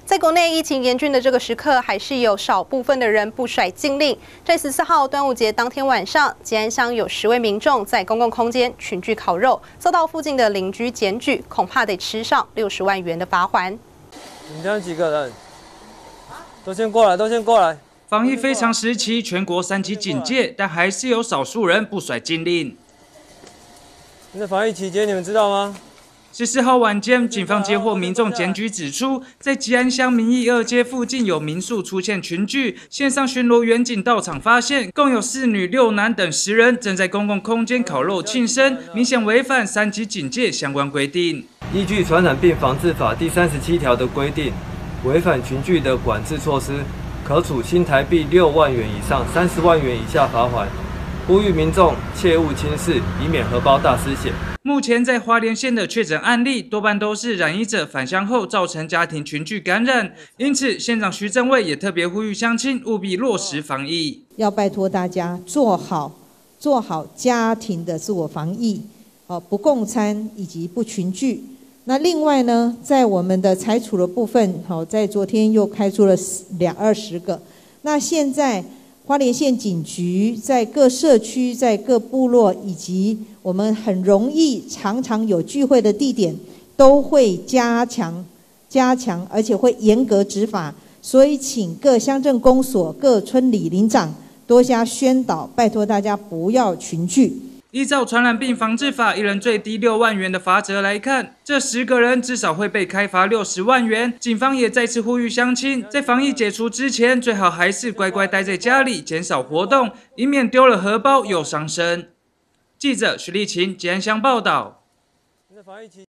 在国内疫情严峻的这个时刻，还是有少部分的人不甩禁令。在14号端午节当天晚上，吉安乡有10位民众在公共空间群聚烤肉，遭到附近的邻居检举，恐怕得吃上60万元的罚锾。 你这样几个人？都先过来，都先过来。 防疫非常时期，全国3级警戒，但还是有少数人不甩禁令。 在防疫期间，你们知道吗 ？14号晚间，警方接获民众检举指出，在吉安乡民义2街附近有民宿出现群聚，线上巡逻员警到场发现，共有4女6男等10人正在公共空间烤肉庆生，明显违反3级警戒相关规定。 依据《传染病防治法》第37条的规定，违反群聚的管制措施，可处新台币6万元以上30万元以下罚锾。呼吁民众切勿轻视，以免荷包大失血。 目前在花莲县的确诊案例多半都是染疫者返乡后造成家庭群聚感染，因此县长徐正伟也特别呼吁乡亲务必落实防疫， 要拜托大家做好家庭的自我防疫，不共餐以及不群聚。那另外呢，在我们的裁处的部分，在昨天又开出了20个。那现在花莲县警局在各社区、在各部落以及我们很容易常常有聚会的地点，都会加强，而且会严格执法。所以，请各乡镇公所、各村里邻长多加宣导，拜托大家不要群聚。 依照传染病防治法，一人最低6万元的罚则来看，这10个人至少会被开罚60万元。警方也再次呼吁乡亲，在防疫解除之前，最好还是乖乖待在家里，减少活动，以免丢了荷包又伤身。记者徐立琴，吉安乡报道。